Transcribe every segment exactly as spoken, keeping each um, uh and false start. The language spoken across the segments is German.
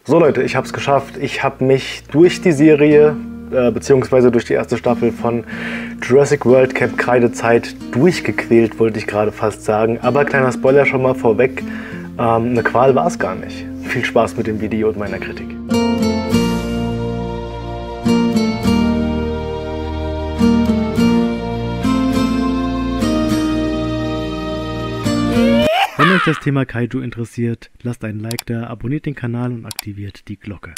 So Leute, ich habe es geschafft. Ich habe mich durch die Serie, äh, beziehungsweise durch die erste Staffel von Jurassic World Camp Kreidezeit durchgequält, wollte ich gerade fast sagen. Aber kleiner Spoiler schon mal vorweg, ähm, eine Qual war es gar nicht. Viel Spaß mit dem Video und meiner Kritik. Wenn euch das Thema Kaiju interessiert, lasst einen Like da, abonniert den Kanal und aktiviert die Glocke.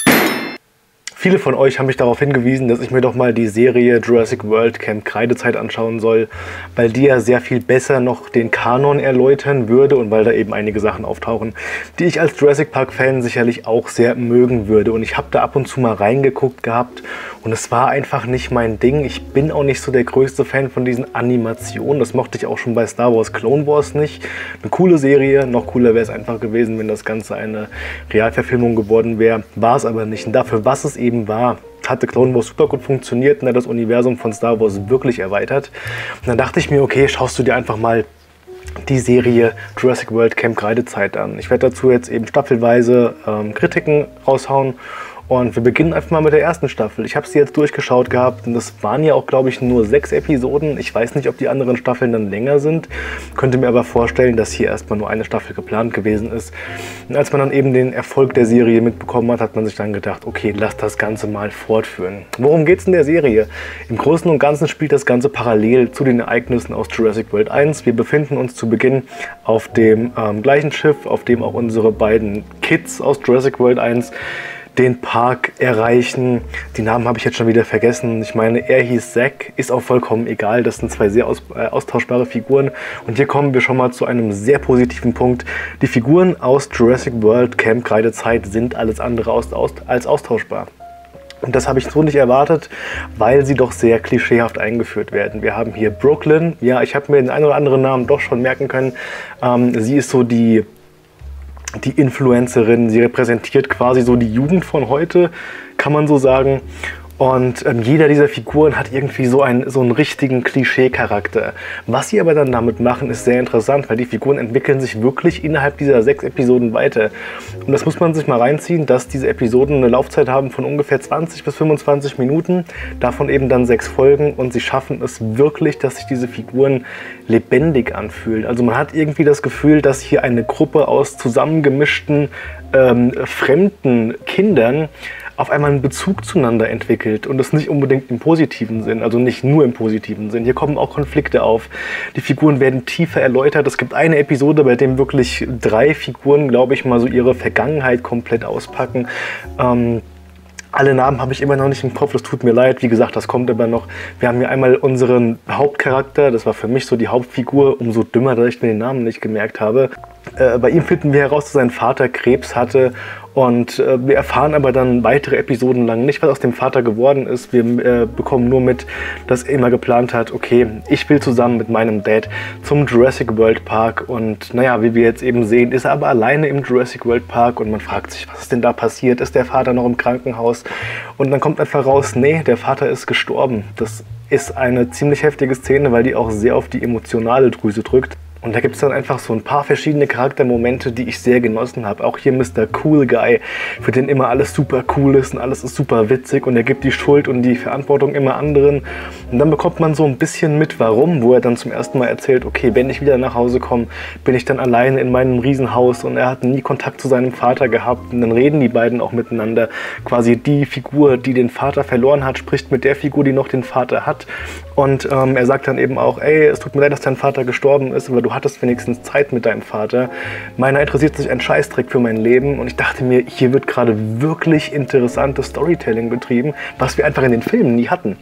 Viele von euch haben mich darauf hingewiesen, dass ich mir doch mal die Serie Jurassic World Camp Kreidezeit anschauen soll, weil die ja sehr viel besser noch den Kanon erläutern würde und weil da eben einige Sachen auftauchen, die ich als Jurassic Park Fan sicherlich auch sehr mögen würde. Und ich habe da ab und zu mal reingeguckt gehabt und es war einfach nicht mein Ding. Ich bin auch nicht so der größte Fan von diesen Animationen. Das mochte ich auch schon bei Star Wars Clone Wars nicht. Eine coole Serie, noch cooler wäre es einfach gewesen, wenn das Ganze eine Realverfilmung geworden wäre. War es aber nicht. Und dafür, was es eben war, hatte Clone Wars super gut funktioniert und hat das Universum von Star Wars wirklich erweitert. Und dann dachte ich mir, okay, schaust du dir einfach mal die Serie Jurassic World Camp Kreidezeit an. Ich werde dazu jetzt eben staffelweise ähm, Kritiken raushauen. Und wir beginnen einfach mal mit der ersten Staffel. Ich habe sie jetzt durchgeschaut gehabt und das waren ja auch, glaube ich, nur sechs Episoden. Ich weiß nicht, ob die anderen Staffeln dann länger sind. Könnte mir aber vorstellen, dass hier erstmal nur eine Staffel geplant gewesen ist. Und als man dann eben den Erfolg der Serie mitbekommen hat, hat man sich dann gedacht, okay, lass das Ganze mal fortführen. Worum geht es in der Serie? Im Großen und Ganzen spielt das Ganze parallel zu den Ereignissen aus Jurassic World eins. Wir befinden uns zu Beginn auf dem ähm, gleichen Schiff, auf dem auch unsere beiden Kids aus Jurassic World eins den Park erreichen. Die Namen habe ich jetzt schon wieder vergessen. Ich meine, er hieß Zack, ist auch vollkommen egal. Das sind zwei sehr aus, äh, austauschbare Figuren. Und hier kommen wir schon mal zu einem sehr positiven Punkt. Die Figuren aus Jurassic World Camp Kreidezeit sind alles andere aus, aus, als austauschbar. Und das habe ich so nicht erwartet, weil sie doch sehr klischeehaft eingeführt werden. Wir haben hier Brooklyn. Ja, ich habe mir den einen oder anderen Namen doch schon merken können. Ähm, sie ist so die die Influencerin, sie repräsentiert quasi so die Jugend von heute, kann man so sagen. Und ähm, jeder dieser Figuren hat irgendwie so einen, so einen richtigen Klischee-Charakter. Was sie aber dann damit machen, ist sehr interessant, weil die Figuren entwickeln sich wirklich innerhalb dieser sechs Episoden weiter. Und das muss man sich mal reinziehen, dass diese Episoden eine Laufzeit haben von ungefähr zwanzig bis fünfundzwanzig Minuten, davon eben dann sechs Folgen und sie schaffen es wirklich, dass sich diese Figuren lebendig anfühlen. Also man hat irgendwie das Gefühl, dass hier eine Gruppe aus zusammengemischten ähm, fremden Kindern auf einmal einen Bezug zueinander entwickelt und das nicht unbedingt im positiven Sinn, also nicht nur im positiven Sinn. Hier kommen auch Konflikte auf. Die Figuren werden tiefer erläutert. Es gibt eine Episode, bei dem wirklich drei Figuren, glaube ich, mal so ihre Vergangenheit komplett auspacken. Ähm, Alle Namen habe ich immer noch nicht im Kopf, das tut mir leid. Wie gesagt, das kommt aber noch. Wir haben hier einmal unseren Hauptcharakter, das war für mich so die Hauptfigur, umso dümmer, dass ich mir den Namen nicht gemerkt habe. Äh, bei ihm finden wir heraus, dass sein Vater Krebs hatte und äh, wir erfahren aber dann weitere Episoden lang nicht, was aus dem Vater geworden ist. Wir äh, bekommen nur mit, dass er immer geplant hat, okay, ich will zusammen mit meinem Dad zum Jurassic World Park und naja, wie wir jetzt eben sehen, ist er aber alleine im Jurassic World Park und man fragt sich, was ist denn da passiert? Ist der Vater noch im Krankenhaus? Und dann kommt einfach raus, nee, der Vater ist gestorben. Das ist eine ziemlich heftige Szene, weil die auch sehr auf die emotionale Drüse drückt. Und da gibt es dann einfach so ein paar verschiedene Charaktermomente, die ich sehr genossen habe. Auch hier Mister Cool Guy, für den immer alles super cool ist und alles ist super witzig und er gibt die Schuld und die Verantwortung immer anderen. Und dann bekommt man so ein bisschen mit, warum, wo er dann zum ersten Mal erzählt, okay, wenn ich wieder nach Hause komme, bin ich dann alleine in meinem Riesenhaus und er hat nie Kontakt zu seinem Vater gehabt. Und dann reden die beiden auch miteinander. Quasi die Figur, die den Vater verloren hat, spricht mit der Figur, die noch den Vater hat. Und ähm, er sagt dann eben auch, ey, es tut mir leid, dass dein Vater gestorben ist, aber du hattest wenigstens Zeit mit deinem Vater. Meiner interessiert sich ein Scheißdreck für mein Leben und ich dachte mir, hier wird gerade wirklich interessantes Storytelling betrieben, was wir einfach in den Filmen nie hatten.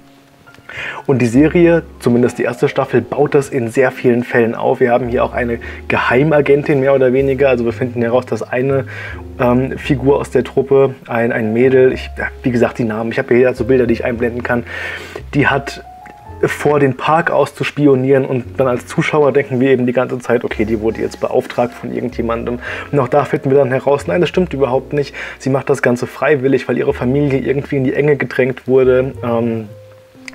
Und die Serie, zumindest die erste Staffel, baut das in sehr vielen Fällen auf. Wir haben hier auch eine Geheimagentin mehr oder weniger. Also wir finden heraus, dass eine ähm, Figur aus der Truppe, ein, ein Mädel, ich, wie gesagt die Namen, ich habe hier so Bilder, die ich einblenden kann, die hat vor, den Park auszuspionieren und dann als Zuschauer denken wir eben die ganze Zeit, okay, die wurde jetzt beauftragt von irgendjemandem. Und auch da finden wir dann heraus, nein, das stimmt überhaupt nicht. Sie macht das Ganze freiwillig, weil ihre Familie irgendwie in die Enge gedrängt wurde. Ähm,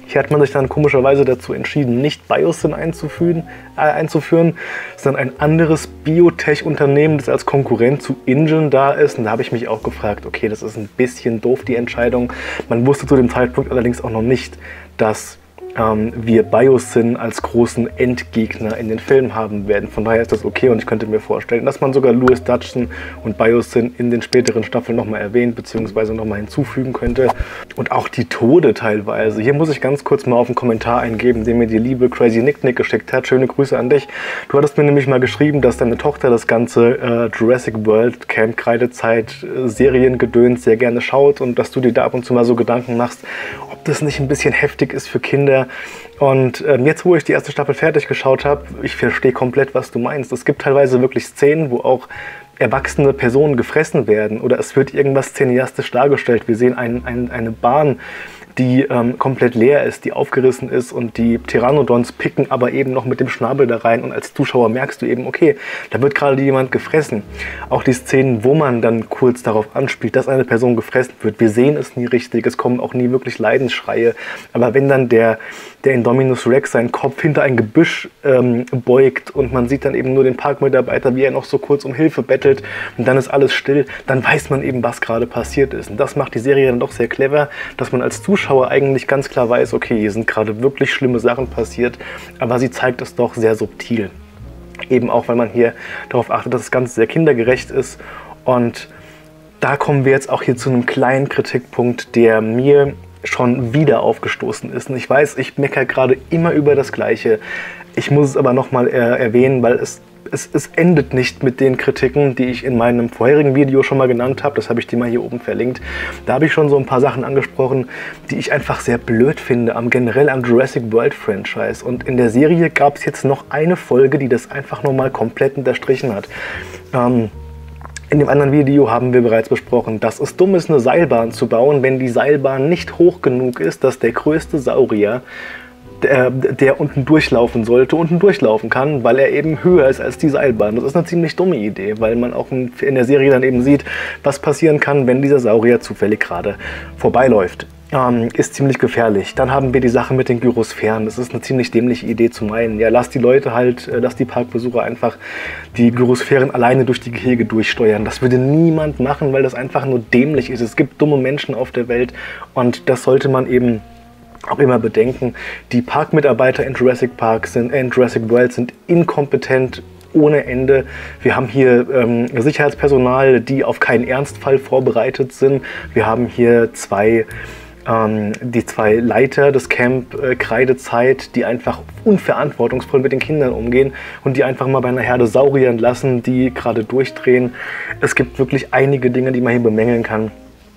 Hier hat man sich dann komischerweise dazu entschieden, nicht Biosyn einzuführen, äh, einzuführen, sondern ein anderes Biotech-Unternehmen, das als Konkurrent zu InGen da ist. Und da habe ich mich auch gefragt, okay, das ist ein bisschen doof, die Entscheidung. Man wusste zu dem Zeitpunkt allerdings auch noch nicht, dass ähm, wir Biosyn als großen Endgegner in den Filmen haben werden. Von daher ist das okay und ich könnte mir vorstellen, dass man sogar Louis Dutchson und Biosyn in den späteren Staffeln nochmal erwähnt bzw. nochmal hinzufügen könnte. Und auch die Tode teilweise. Hier muss ich ganz kurz mal auf einen Kommentar eingeben, den mir die liebe Crazy Nick Nick geschickt hat. Schöne Grüße an dich. Du hattest mir nämlich mal geschrieben, dass deine Tochter das ganze äh, Jurassic World Camp Kreidezeit äh, Seriengedöns sehr gerne schaut und dass du dir da ab und zu mal so Gedanken machst, ob das nicht ein bisschen heftig ist für Kinder. Und ähm, jetzt, wo ich die erste Staffel fertig geschaut habe, ich verstehe komplett, was du meinst. Es gibt teilweise wirklich Szenen, wo auch erwachsene Personen gefressen werden oder es wird irgendwas cineastisch dargestellt. Wir sehen ein, ein, eine Bahn, die ähm, komplett leer ist, die aufgerissen ist und die Pteranodons picken aber eben noch mit dem Schnabel da rein und als Zuschauer merkst du eben, okay, da wird gerade jemand gefressen. Auch die Szenen, wo man dann kurz darauf anspielt, dass eine Person gefressen wird, wir sehen es nie richtig, es kommen auch nie wirklich Leidensschreie, aber wenn dann der, der Indominus Rex seinen Kopf hinter ein Gebüsch ähm, beugt und man sieht dann eben nur den Parkmitarbeiter, wie er noch so kurz um Hilfe bettelt und dann ist alles still, dann weiß man eben, was gerade passiert ist. Und das macht die Serie dann doch sehr clever, dass man als Zuschauer eigentlich ganz klar weiß, okay, hier sind gerade wirklich schlimme Sachen passiert, aber sie zeigt es doch sehr subtil. Eben auch, weil man hier darauf achtet, dass das Ganze sehr kindergerecht ist. Und da kommen wir jetzt auch hier zu einem kleinen Kritikpunkt, der mir schon wieder aufgestoßen ist. Und ich weiß, ich meckere gerade immer über das Gleiche. Ich muss es aber nochmal äh, erwähnen, weil es Es, es endet nicht mit den Kritiken, die ich in meinem vorherigen Video schon mal genannt habe. Das habe ich dir mal hier oben verlinkt. Da habe ich schon so ein paar Sachen angesprochen, die ich einfach sehr blöd finde, am generell am Jurassic World Franchise. Und in der Serie gab es jetzt noch eine Folge, die das einfach nochmal komplett unterstrichen hat. Ähm, In dem anderen Video haben wir bereits besprochen, dass es dumm ist, eine Seilbahn zu bauen, wenn die Seilbahn nicht hoch genug ist, dass der größte Saurier, der, der unten durchlaufen sollte, unten durchlaufen kann, weil er eben höher ist als die Seilbahn. Das ist eine ziemlich dumme Idee, weil man auch in der Serie dann eben sieht, was passieren kann, wenn dieser Saurier zufällig gerade vorbeiläuft. Ähm, ist ziemlich gefährlich. Dann haben wir die Sache mit den Gyrosphären. Das ist eine ziemlich dämliche Idee zu meinen. Ja, lass die Leute halt, äh, lass die Parkbesucher einfach die Gyrosphären alleine durch die Gehege durchsteuern. Das würde niemand machen, weil das einfach nur dämlich ist. Es gibt dumme Menschen auf der Welt und das sollte man eben auch immer bedenken. Die Parkmitarbeiter in Jurassic Park sind, in Jurassic World sind inkompetent ohne Ende. Wir haben hier ähm, Sicherheitspersonal, die auf keinen Ernstfall vorbereitet sind. Wir haben hier zwei ähm, die zwei Leiter des Camp äh, Kreidezeit, die einfach unverantwortungsvoll mit den Kindern umgehen und die einfach mal bei einer Herde Sauriern lassen, die gerade durchdrehen. Es gibt wirklich einige Dinge, die man hier bemängeln kann.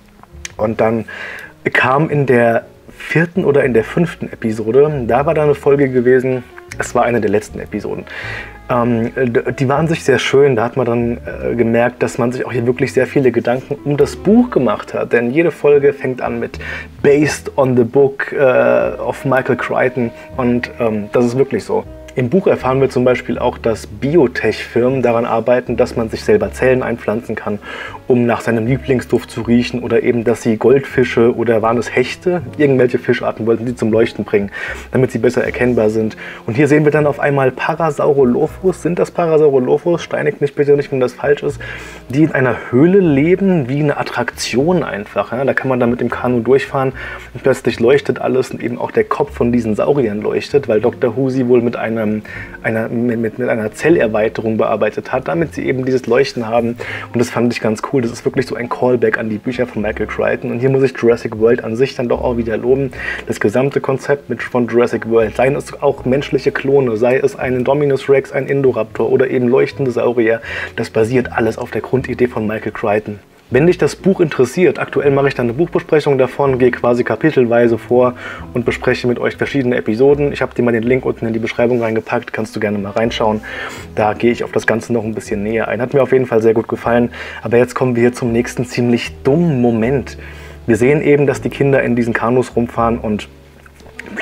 Und dann kam in der vierten oder in der fünften Episode, da war da eine Folge gewesen, es war eine der letzten Episoden. Ähm, die waren sich sehr schön, da hat man dann äh, gemerkt, dass man sich auch hier wirklich sehr viele Gedanken um das Buch gemacht hat. Denn jede Folge fängt an mit Based on the Book äh, of Michael Crichton und ähm, das ist wirklich so. Im Buch erfahren wir zum Beispiel auch, dass Biotech-Firmen daran arbeiten, dass man sich selber Zellen einpflanzen kann, um nach seinem Lieblingsduft zu riechen oder eben, dass sie Goldfische oder waren es Hechte, irgendwelche Fischarten wollten sie zum Leuchten bringen, damit sie besser erkennbar sind. Und hier sehen wir dann auf einmal Parasaurolophus, sind das Parasaurolophus? Steinigt mich bitte nicht, wenn das falsch ist, die in einer Höhle leben, wie eine Attraktion einfach. Ja? Da kann man dann mit dem Kanu durchfahren und plötzlich leuchtet alles und eben auch der Kopf von diesen Sauriern leuchtet, weil Doktor Who sie wohl mit einer Einer, mit, mit einer Zellerweiterung bearbeitet hat, damit sie eben dieses Leuchten haben. Und das fand ich ganz cool. Das ist wirklich so ein Callback an die Bücher von Michael Crichton. Und hier muss ich Jurassic World an sich dann doch auch wieder loben. Das gesamte Konzept mit, von Jurassic World, seien es auch menschliche Klone, sei es ein Indominus Rex, ein Indoraptor oder eben leuchtende Saurier, das basiert alles auf der Grundidee von Michael Crichton. Wenn dich das Buch interessiert, aktuell mache ich dann eine Buchbesprechung davon, gehe quasi kapitelweise vor und bespreche mit euch verschiedene Episoden. Ich habe dir mal den Link unten in die Beschreibung reingepackt, kannst du gerne mal reinschauen. Da gehe ich auf das Ganze noch ein bisschen näher ein. Hat mir auf jeden Fall sehr gut gefallen. Aber jetzt kommen wir hier zum nächsten ziemlich dummen Moment. Wir sehen eben, dass die Kinder in diesen Kanus rumfahren und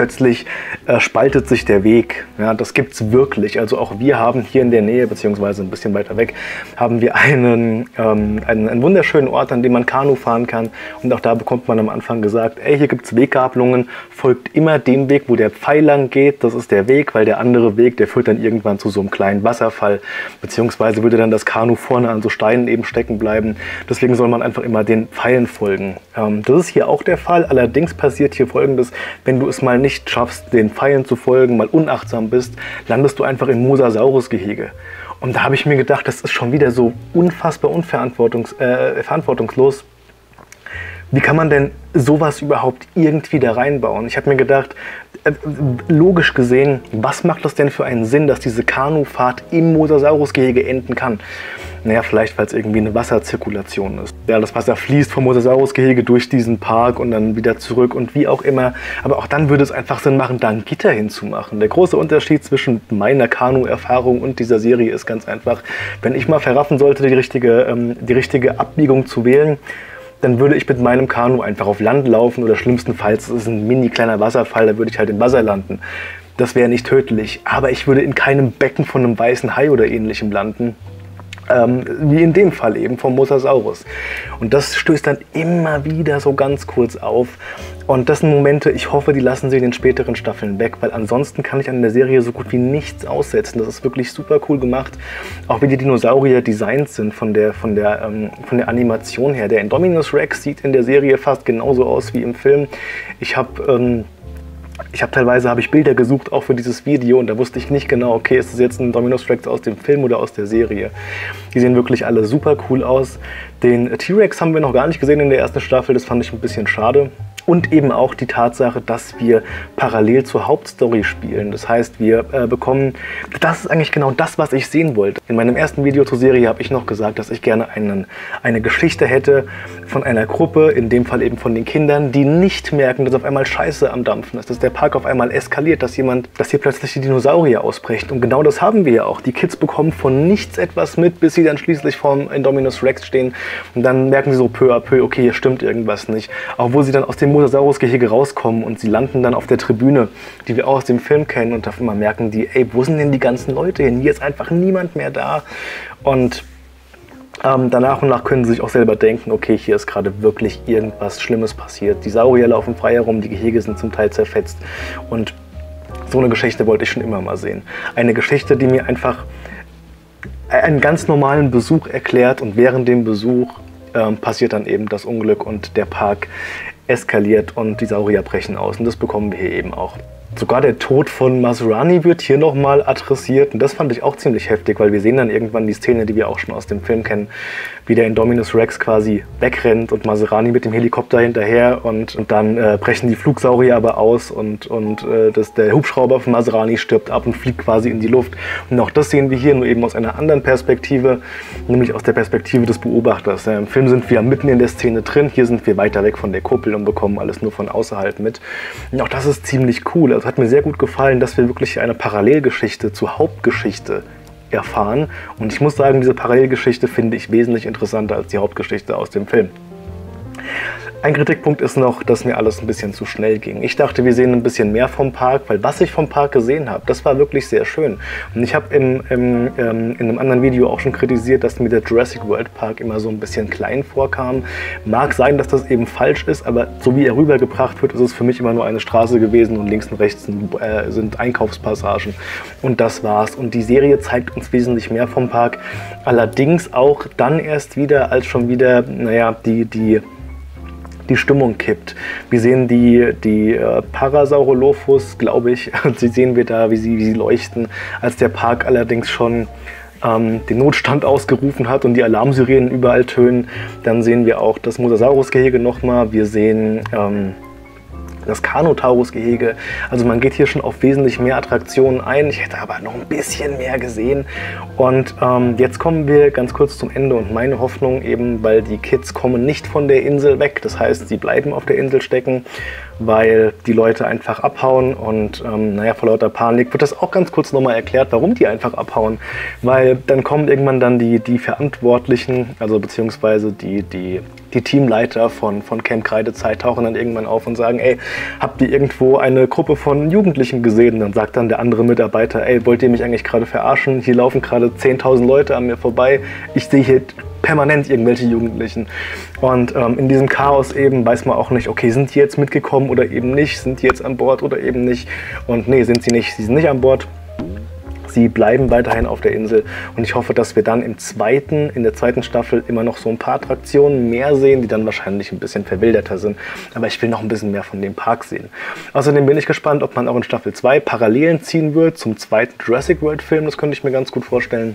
plötzlich äh, spaltet sich der Weg. Ja, das gibt es wirklich. Also auch wir haben hier in der Nähe, beziehungsweise ein bisschen weiter weg, haben wir einen, ähm, einen, einen wunderschönen Ort, an dem man Kanu fahren kann. Und auch da bekommt man am Anfang gesagt, ey, hier gibt es Weggabelungen, folgt immer dem Weg, wo der Pfeil lang geht. Das ist der Weg, weil der andere Weg, der führt dann irgendwann zu so einem kleinen Wasserfall. Beziehungsweise würde dann das Kanu vorne an so Steinen eben stecken bleiben. Deswegen soll man einfach immer den Pfeilen folgen. Ähm, das ist hier auch der Fall. Allerdings passiert hier Folgendes: Wenn du es mal nicht schaffst, den Pfeilen zu folgen, mal unachtsam bist, landest du einfach im Mosasaurus-Gehege. Und da habe ich mir gedacht, das ist schon wieder so unfassbar unverantwortungs äh, verantwortungslos. Wie kann man denn sowas überhaupt irgendwie da reinbauen? Ich habe mir gedacht, äh, logisch gesehen, was macht das denn für einen Sinn, dass diese Kanufahrt im Mosasaurus-Gehege enden kann? Naja, vielleicht, weil es irgendwie eine Wasserzirkulation ist. Ja, das Wasser fließt vom Mosasaurus-Gehege durch diesen Park und dann wieder zurück und wie auch immer. Aber auch dann würde es einfach Sinn machen, da ein Gitter hinzumachen. Der große Unterschied zwischen meiner Kanu-Erfahrung und dieser Serie ist ganz einfach: Wenn ich mal verraffen sollte, die richtige, ähm, die richtige Abbiegung zu wählen, dann würde ich mit meinem Kanu einfach auf Land laufen oder schlimmstenfalls, das ist ein mini kleiner Wasserfall, da würde ich halt im Wasser landen. Das wäre nicht tödlich, aber ich würde in keinem Becken von einem weißen Hai oder ähnlichem landen. Ähm, wie in dem Fall eben vom Mosasaurus. Und das stößt dann immer wieder so ganz kurz auf. Und das sind Momente, ich hoffe, die lassen sie in den späteren Staffeln weg, weil ansonsten kann ich an der Serie so gut wie nichts aussetzen. Das ist wirklich super cool gemacht. Auch wie die Dinosaurier designt sind von der, von der, ähm, von der Animation her. Der Indominus Rex sieht in der Serie fast genauso aus wie im Film. Ich habe... Ähm, Ich habe teilweise habe ich Bilder gesucht, auch für dieses Video, und da wusste ich nicht genau, okay, ist das jetzt ein Indominus Rex aus dem Film oder aus der Serie. Die sehen wirklich alle super cool aus. Den T-Rex haben wir noch gar nicht gesehen in der ersten Staffel, das fand ich ein bisschen schade. Und eben auch die Tatsache, dass wir parallel zur Hauptstory spielen. Das heißt, wir äh, bekommen, das ist eigentlich genau das, was ich sehen wollte. In meinem ersten Video zur Serie habe ich noch gesagt, dass ich gerne einen, eine Geschichte hätte von einer Gruppe, in dem Fall eben von den Kindern, die nicht merken, dass auf einmal Scheiße am Dampfen ist, dass der Park auf einmal eskaliert, dass jemand, dass hier plötzlich die Dinosaurier ausbrechen. Und genau das haben wir ja auch. Die Kids bekommen von nichts etwas mit, bis sie dann schließlich vorm Indominus Rex stehen. Und dann merken sie so peu à peu, okay, hier stimmt irgendwas nicht. Auch wo sie dann aus dem Mosasaurus-Gehege rauskommen und sie landen dann auf der Tribüne, die wir auch aus dem Film kennen, und auf einmal merken die, ey, wo sind denn die ganzen Leute hin? Hier ist einfach niemand mehr da. Und ähm, danach und nach können sie sich auch selber denken, okay, hier ist gerade wirklich irgendwas Schlimmes passiert. Die Saurier laufen frei herum, die Gehege sind zum Teil zerfetzt, und so eine Geschichte wollte ich schon immer mal sehen. Eine Geschichte, die mir einfach einen ganz normalen Besuch erklärt, und während dem Besuch ähm, passiert dann eben das Unglück und der Park eskaliert und die Saurier brechen aus, und das bekommen wir hier eben auch. Sogar der Tod von Masrani wird hier nochmal adressiert, und das fand ich auch ziemlich heftig, weil wir sehen dann irgendwann die Szene, die wir auch schon aus dem Film kennen, wie der Indominus Rex quasi wegrennt und Masrani mit dem Helikopter hinterher, und, und dann äh, brechen die Flugsaurier aber aus, und, und äh, das, der Hubschrauber von Masrani stirbt ab und fliegt quasi in die Luft. Und auch das sehen wir hier nur eben aus einer anderen Perspektive, nämlich aus der Perspektive des Beobachters. Ja, im Film sind wir mitten in der Szene drin, hier sind wir weiter weg von der Kuppel und bekommen alles nur von außerhalb mit. Und auch das ist ziemlich cool. Also hat mir sehr gut gefallen, dass wir wirklich eine Parallelgeschichte zur Hauptgeschichte erfahren. Und ich muss sagen, diese Parallelgeschichte finde ich wesentlich interessanter als die Hauptgeschichte aus dem Film. Ein Kritikpunkt ist noch, dass mir alles ein bisschen zu schnell ging. Ich dachte, wir sehen ein bisschen mehr vom Park, weil was ich vom Park gesehen habe, das war wirklich sehr schön. Und ich habe im, im, ähm, in einem anderen Video auch schon kritisiert, dass mir der Jurassic World Park immer so ein bisschen klein vorkam. Mag sein, dass das eben falsch ist, aber so wie er rübergebracht wird, ist es für mich immer nur eine Straße gewesen, und links und rechts sind, äh, sind Einkaufspassagen. Und das war's. Und die Serie zeigt uns wesentlich mehr vom Park. Allerdings auch dann erst wieder, als schon wieder, naja, die, die die Stimmung kippt. Wir sehen die, die äh, Parasaurolophus, glaube ich, sie sehen wir da, wie sie, wie sie leuchten. Als der Park allerdings schon ähm, den Notstand ausgerufen hat und die Alarmsirenen überall tönen, dann sehen wir auch das Mosasaurus-Gehege nochmal. Wir sehen ähm, das Carnotaurus-Gehege. Also man geht hier schon auf wesentlich mehr Attraktionen ein. Ich hätte aber noch ein bisschen mehr gesehen. Und ähm, jetzt kommen wir ganz kurz zum Ende, und meine Hoffnung eben, weil die Kids kommen nicht von der Insel weg. Das heißt, sie bleiben auf der Insel stecken, weil die Leute einfach abhauen und ähm, naja, vor lauter Panik wird das auch ganz kurz nochmal erklärt, warum die einfach abhauen, weil dann kommen irgendwann dann die, die Verantwortlichen, also beziehungsweise die, die, die Teamleiter von, von Camp Kreidezeit tauchen dann irgendwann auf und sagen, ey, habt ihr irgendwo eine Gruppe von Jugendlichen gesehen? Und dann sagt dann der andere Mitarbeiter, ey, wollt ihr mich eigentlich gerade verarschen? Hier laufen gerade zehntausend Leute an mir vorbei, ich sehe hier permanent irgendwelche Jugendlichen. Und ähm, in diesem Chaos eben weiß man auch nicht, okay, sind die jetzt mitgekommen oder eben nicht? Sind die jetzt an Bord oder eben nicht? Und nee, sind sie nicht. Sie sind nicht an Bord. Sie bleiben weiterhin auf der Insel. Und ich hoffe, dass wir dann im zweiten, in der zweiten Staffel immer noch so ein paar Attraktionen mehr sehen, die dann wahrscheinlich ein bisschen verwilderter sind. Aber ich will noch ein bisschen mehr von dem Park sehen. Außerdem bin ich gespannt, ob man auch in Staffel zwei Parallelen ziehen wird zum zweiten Jurassic World Film. Das könnte ich mir ganz gut vorstellen.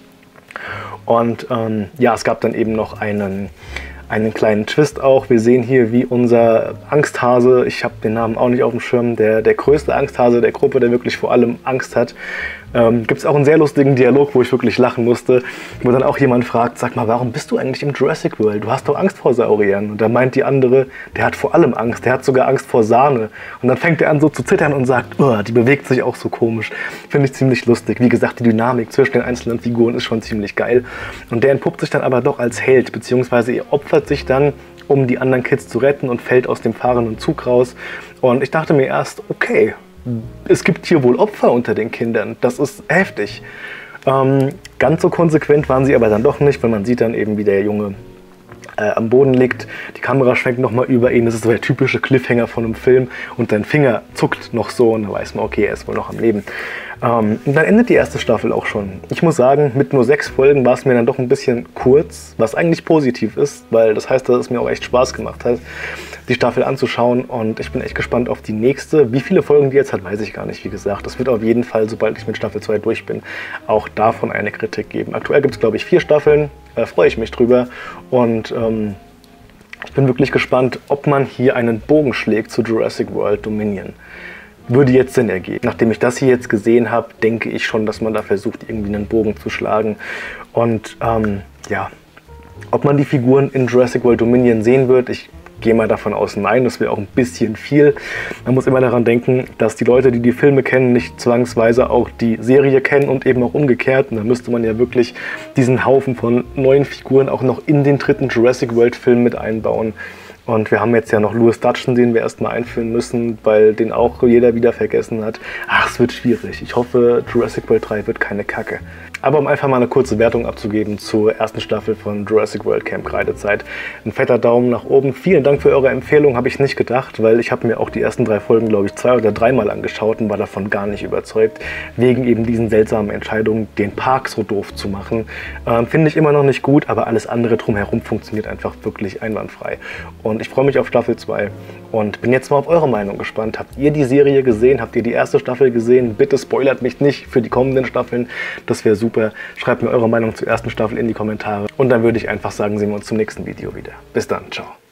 Und ähm, ja, es gab dann eben noch einen, einen kleinen Twist auch. Wir sehen hier, wie unser Angsthase, ich habe den Namen auch nicht auf dem Schirm, der, der größte Angsthase der Gruppe, der wirklich vor allem Angst hat, ähm, gibt es auch einen sehr lustigen Dialog, wo ich wirklich lachen musste, wo dann auch jemand fragt, sag mal, warum bist du eigentlich im Jurassic World? Du hast doch Angst vor Sauriern. Und da meint die andere, der hat vor allem Angst, der hat sogar Angst vor Sahne. Und dann fängt er an so zu zittern und sagt, oh, die bewegt sich auch so komisch. Finde ich ziemlich lustig. Wie gesagt, die Dynamik zwischen den einzelnen Figuren ist schon ziemlich geil. Und der entpuppt sich dann aber doch als Held, beziehungsweise er opfert sich dann, um die anderen Kids zu retten und fällt aus dem fahrenden Zug raus. Und ich dachte mir erst, okay, es gibt hier wohl Opfer unter den Kindern. Das ist heftig. Ähm, ganz so konsequent waren sie aber dann doch nicht, weil man sieht dann eben, wie der Junge äh, am Boden liegt. Die Kamera schwenkt nochmal über ihn. Das ist so der typische Cliffhanger von einem Film. Und sein Finger zuckt noch so und da weiß man, okay, er ist wohl noch am Leben. Ähm, und dann endet die erste Staffel auch schon. Ich muss sagen, mit nur sechs Folgen war es mir dann doch ein bisschen kurz, was eigentlich positiv ist, weil das heißt, dass es mir auch echt Spaß gemacht hat, die Staffel anzuschauen, und ich bin echt gespannt auf die nächste. Wie viele Folgen die jetzt hat, weiß ich gar nicht, wie gesagt. Das wird auf jeden Fall, sobald ich mit Staffel zwei durch bin, auch davon eine Kritik geben. Aktuell gibt es, glaube ich, vier Staffeln, da freue ich mich drüber, und ähm, ich bin wirklich gespannt, ob man hier einen Bogen schlägt zu Jurassic World Dominion. Würde jetzt Sinn ergeben. Nachdem ich das hier jetzt gesehen habe, denke ich schon, dass man da versucht, irgendwie einen Bogen zu schlagen. Und ähm, ja, ob man die Figuren in Jurassic World Dominion sehen wird, ich gehe mal davon aus, nein, das wäre auch ein bisschen viel. Man muss immer daran denken, dass die Leute, die die Filme kennen, nicht zwangsweise auch die Serie kennen und eben auch umgekehrt. Und da müsste man ja wirklich diesen Haufen von neuen Figuren auch noch in den dritten Jurassic World Film mit einbauen. Und wir haben jetzt ja noch Louis Dutton, den wir erstmal einführen müssen, weil den auch jeder wieder vergessen hat. Ach, es wird schwierig. Ich hoffe, Jurassic World drei wird keine Kacke. Aber um einfach mal eine kurze Wertung abzugeben zur ersten Staffel von Jurassic World Camp Kreidezeit. Ein fetter Daumen nach oben. Vielen Dank für eure Empfehlung, habe ich nicht gedacht, weil ich habe mir auch die ersten drei Folgen, glaube ich, zwei oder dreimal angeschaut und war davon gar nicht überzeugt, wegen eben diesen seltsamen Entscheidungen, den Park so doof zu machen. Ähm, finde ich immer noch nicht gut, aber alles andere drumherum funktioniert einfach wirklich einwandfrei. Und ich freue mich auf Staffel zwei und bin jetzt mal auf eure Meinung gespannt. Habt ihr die Serie gesehen? Habt ihr die erste Staffel gesehen? Bitte spoilert mich nicht für die kommenden Staffeln. Das wäre super. Schreibt mir eure Meinung zur ersten Staffel in die Kommentare. Und dann würde ich einfach sagen, sehen wir uns zum nächsten Video wieder. Bis dann. Ciao.